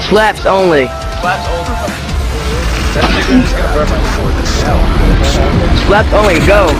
Slaps only. Slaps over. That nigga is gonna burn my sword to hell. Slaps only, go.